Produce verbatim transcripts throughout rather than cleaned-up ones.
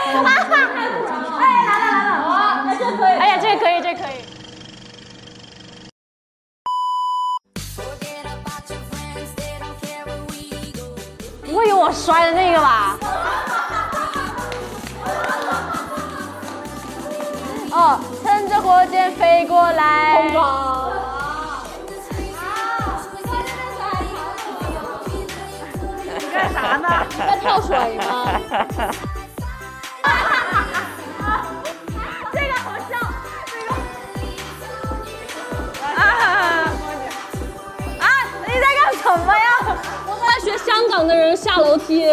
哎，来了来了，好，哎，这可以，哎呀，这个可以，这个可以。不会有我摔的那个吧？哦，乘着火箭飞过来。空装。你干啥呢？在跳水吗？这个好笑，这个。啊啊！你在干什么呀？我在学香港的人下楼梯。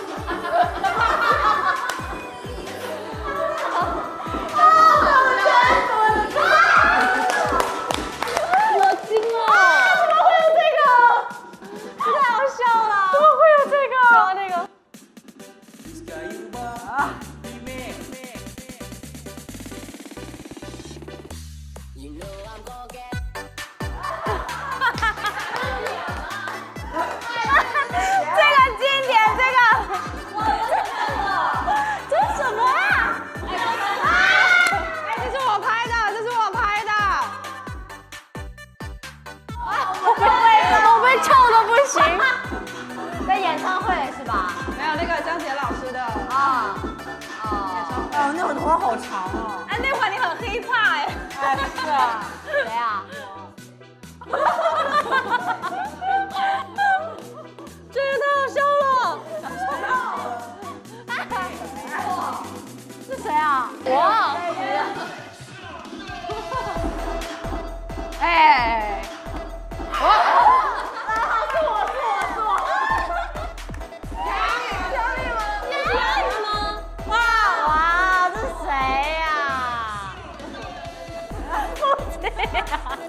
好长哦！ 哎，那会儿你很黑怕哎。哎，是啊。谁啊？这也太好笑了！是谁啊？我。哎。我。是我是我是我。压力压力吗？压力吗？哇哇！谁呀？不这样！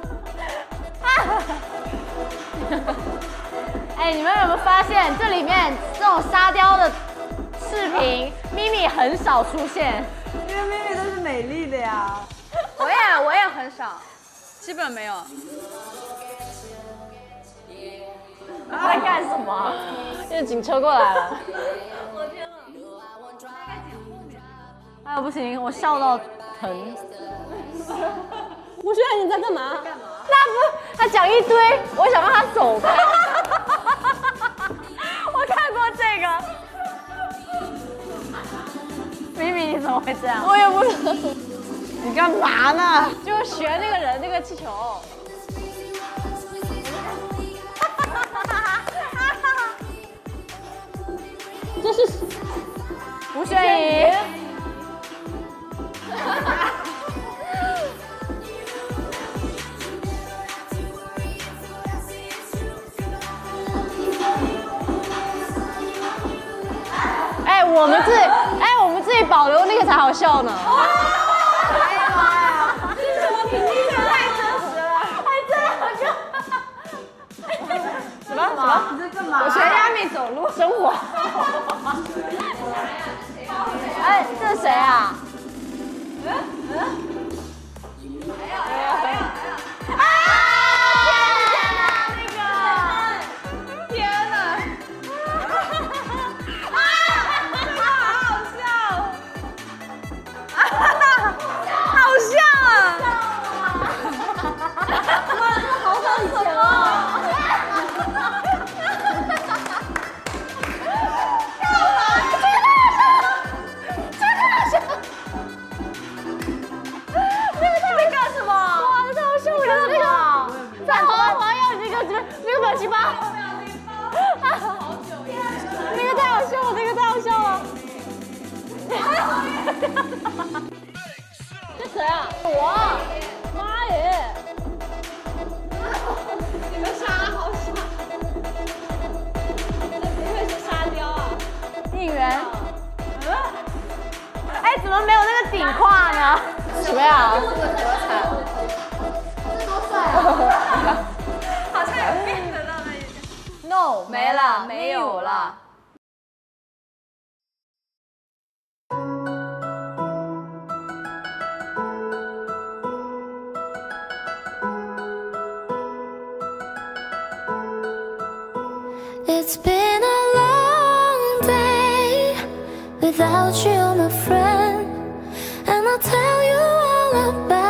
哎，你们有没有发现这里面这种沙雕的视频，咪咪很少出现？ 因为咪咪都是美丽的呀。 我也我也很少，基本没有。你在干什么？这警车过来了。我天哪！哎呀，不行，我笑到疼。吴轩，你在干嘛？干嘛？那不，他讲一堆，我想让他走开。我看过这个。咪咪，你怎么会这样？我也不知道。你干嘛呢？就是学那个人那个气球。这是吴宣仪。哎，我们自己，哎，我们自己保留那个才好笑呢。哎呀妈呀！这是什么评价？太真实了，太真好笑。什么什么？ 你在干嘛？ 我学亚米走路生活。哎，这是谁啊？嗯嗯。没有没有没有。啊！那个！天哪！啊！这个好好笑。啊哈哈！好像啊！哇，这好感情哦！表情包，好久耶！那个太好笑了，那个太好笑了。这谁啊？我，妈耶！你们沙好傻，这不会是沙雕啊？应援。嗯？哎，怎么没有那个顶胯呢？什么呀？这是合成。这多帅啊！好像有变得到那一个 ，no 没了，没有了。 It's been a long day without about you, my friend, and I'll tell you all about